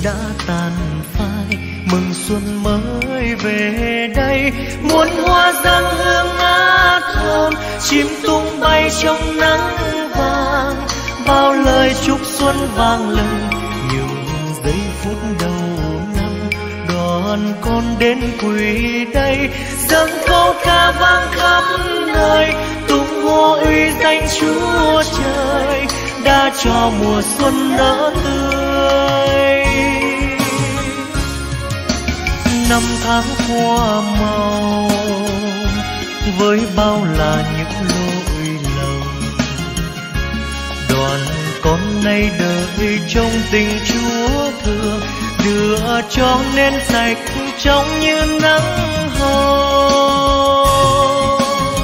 đã tàn phai, mừng xuân mới về đây. Muôn hoa dâng hương ngát thơm, chim tung bay trong nắng vàng. Bao lời chúc xuân vang lên, những giây phút đầu năm. Đoàn con đến quỳ đây, dâng câu ca vang khắp nơi, tung hô uy danh Chúa Trời đã cho mùa xuân nở tươi. Năm tháng qua màu với bao là những lỗi lầm, đoàn con nay đợi trong tình Chúa thương, đưa cho nên sạch trong như nắng hồng.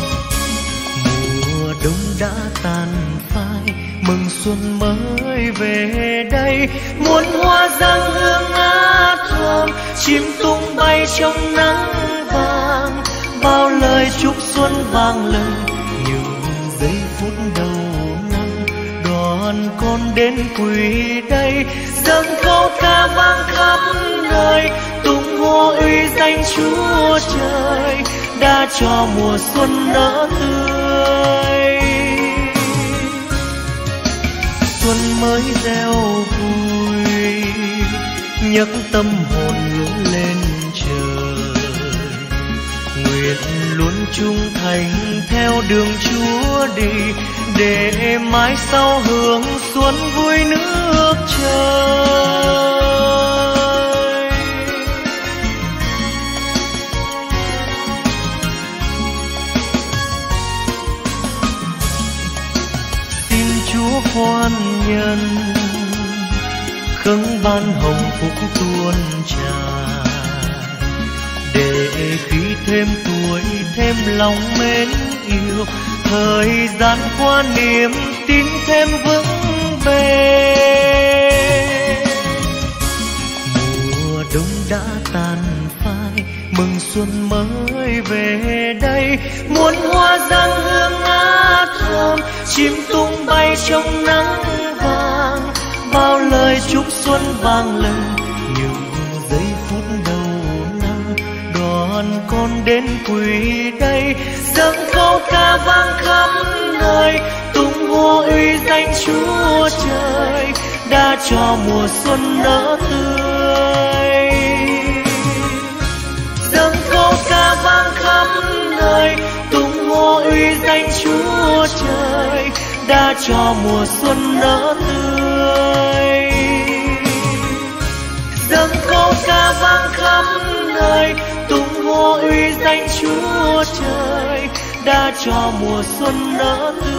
Mùa đông đã tàn phai, mừng xuân mới về đây. Muôn hoa dâng hương ngát thơm, chim tung bay trong nắng vàng. Bao lời chúc xuân vang lên, những giây phút đầu năm. Đoàn con đến quỳ đây, dâng câu ca vang khắp nơi, tung hô uy danh Chúa Trời đã cho mùa xuân nở tươi. Xuân mới gieo vui, nhấc tâm hồn ngước lên trời. Nguyện luôn trung thành theo đường Chúa đi, để mãi sau hưởng xuân vui nước trời. Xin Chúa khoan nhân, khấn ban hồng phúc tuôn tràn, để khi thêm tuổi thêm lòng mến yêu, thời gian qua niềm tin thêm vững bền. Mùa đông đã tàn phai, mừng xuân mới về đây. Muôn hoa dâng hương ngát thơm, chim tung bay trong nắng vàng. Bao lời chúc xuân vang lên, những giây phút đầu năm. Đoàn con đến quỳ đây, dâng câu ca vang khắp nơi, tung hô uy danh Chúa Trời đã cho mùa xuân nở tươi. Dâng câu ca vang khắp nơi, tung hô uy danh Chúa Trời đã cho mùa xuân nở tươi. Dâng câu ca vang khắp nơi, tung hô uy danh Chúa Trời đã cho mùa xuân nở tươi.